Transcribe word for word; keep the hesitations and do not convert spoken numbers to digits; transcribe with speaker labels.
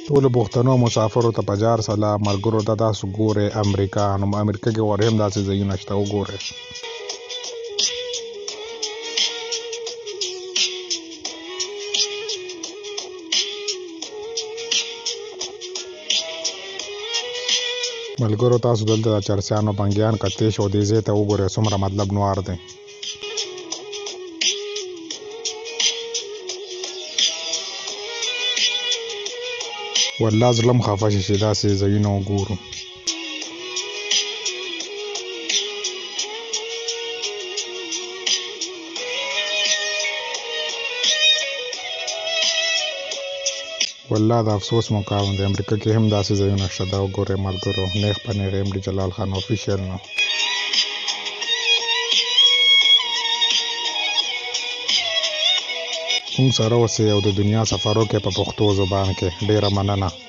Speaker 1: ټولو پښتنو مسافرو ته په جار سلام، ملګرو ته تاسو ګورئ امریکا، نو امریکا کې ور هم داسې ځایونه شته، وګورئ. ملګرو تاسو دلته د چرسیانو بنګیان کتیش او دې ځای ته وګورئ، څومره مطلب نوار دی. والله زړه م خفه شي چې داسې ځایونه وګورو. والله د افسوس مقام دی، امریکا کې هم داسې ځایونه شته، دا وګورئ ملګرو. نیغ په نیغ یم ډي جلال خان افیشیل نه. موږ سره اوسئ او د دنیا سفر وکړئ په پښتو زبان کې. ډېره مننه.